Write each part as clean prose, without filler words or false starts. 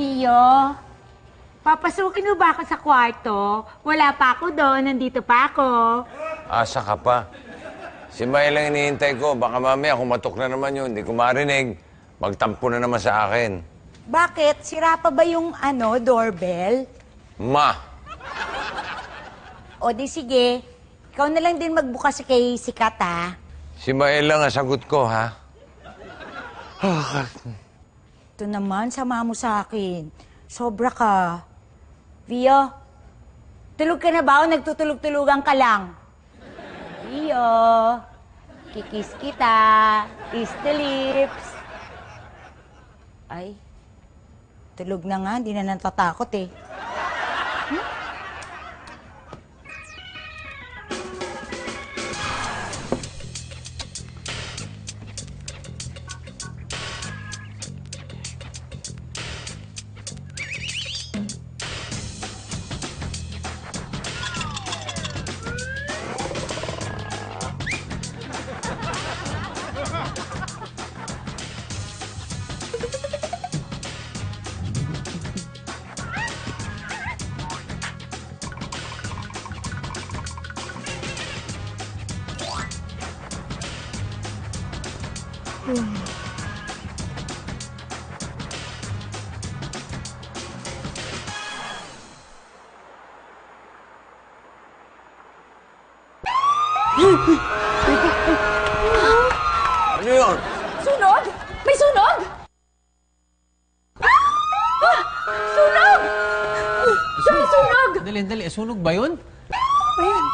Pio, papasukin mo ba ako sa kwarto? Wala pa ako doon, nandito pa ako. Asa ka pa? Si May lang hinihintay ko. Baka mamaya kumatok na naman yun. Hindi ko marinig. Magtampo na naman sa akin. Bakit? Sira pa ba yung doorbell? Ma! O di sige, ikaw na lang din magbukas kay Sikat, ha? Si May lang ang sagot ko, ha? Ito naman, sama mo sa akin. Sobra ka. Pio, tulog ka na ba o nagtutulog-tulugan ka lang? Pio, kikis kita. Kiss the lips. Ay, tulog na nga, hindi na natatakot eh. Ano yun? Sunog? May sunog? Sunog! May sunog! Dali. Sunog ba yun? Ayan.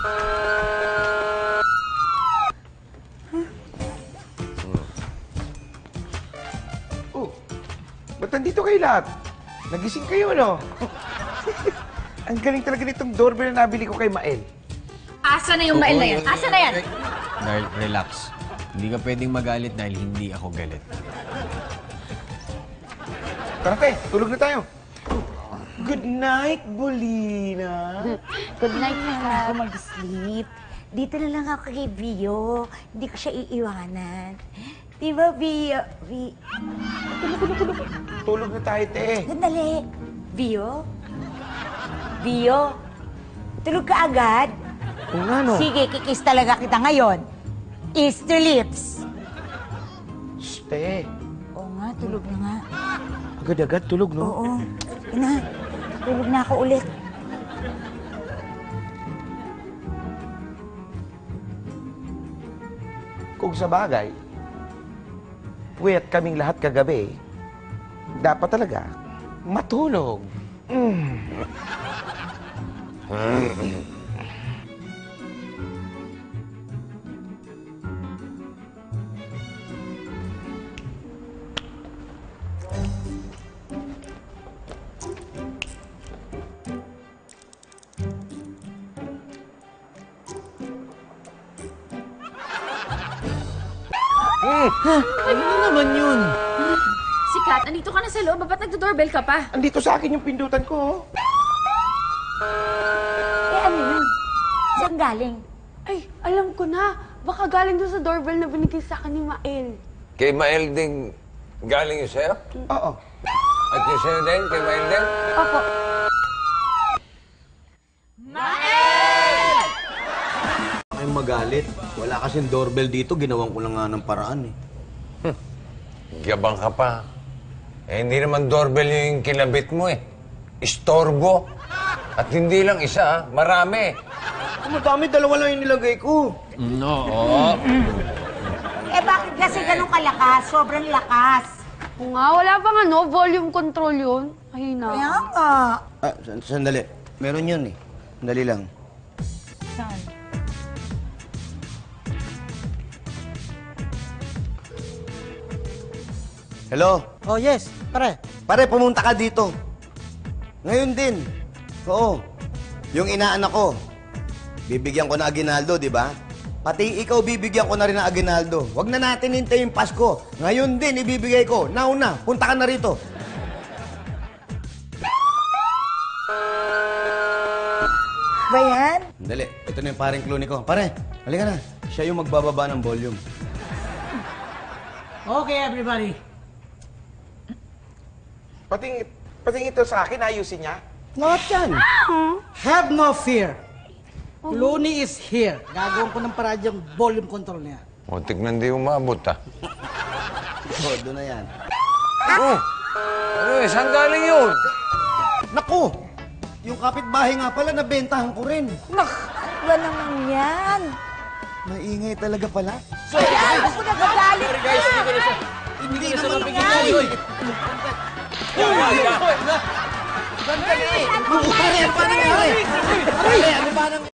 Oh, ba't nandito kayo lahat? Nagising kayo, no? Ang galing talaga nitong doorbell na nabili ko kay Mael. Asa na yung mail na yan? Asa na yan? Dahil, relax. Hindi ka pwedeng magalit dahil hindi ako galit. Tara, te, tulog na tayo. Good night, Bolina. Good night, na ako mag-sleep. Dito na lang ako kay Bio. Hindi ko siya iiwanan. Di ba, Bio? Tulog na tayo, te. Sandali. Bio? Bio? Tulog ka agad? Oo nga, no? Sige, kikis talaga kita ngayon. Kiss the lips. Shh, te. Oo nga, tulog na nga. Agad-agad tulog, no? Oo. Ina, tulog na ako ulit. Kung sa bagay, puyat kaming lahat kagabi, dapat talaga matulog. Ano na naman yun? Sikat, andito ka na sa loob. Ba't nagdo-doorbell ka pa? Andito sa akin yung pindutan ko. Eh, ano yun? Saan galing? Ay, alam ko na. Baka galing doon sa doorbell na binigay sa akin ni Mael. Kay Mael din galing yung sa'yo? Oo. At yung sa'yo din? Kay Mael din? Opo. Ay magalit. Wala kasing doorbell dito. Ginawan ko lang nga ng paraan eh. Gabang ka pa. Eh, hindi naman doorbell yung kinabit mo eh. Istorbo. At hindi lang isa, ha? Marami. Madami, dalawa lang yung nilagay ko. Oo. Eh, bakit kasi ganun kalakas? Sobrang lakas. Oo nga, wala bang volume control yun? Mahina. Kaya nga. Ah, sandali. Meron yun eh. Sandali lang. Saan? Hello? Oh, yes. Pare. Pare, pumunta ka dito. Ngayon din. Oo. Yung inaanak ko. Bibigyan ko na aginaldo, di ba? Pati ikaw bibigyan ko na rin ng aginaldo. Huwag na natin hintayin Pasko. Ngayon din ibibigay ko. Nauna, punta ka na rito. Ba yan? Dali, ito na yung paring Clooney ko. Pare, halika na. Siya yung magbababa ng volume. Okay, everybody. Patingin ito sa akin, ayusin niya. Lahat yan. Have no fear. Looney is here. Gagawin ko ng paradyong volume control niya. Muntik na hindi umabot, ah. Todo na yan. Oh! Ano eh, saan galing yun? Naku! Yung kapitbahay nga pala, nabentahan ko rin. Nak, ba naman yan? Maingay talaga pala. Ayan, ako nagagalit na. Hindi naman ingay. Pare, ano ba nangyari? Pare, ano ba nangyari?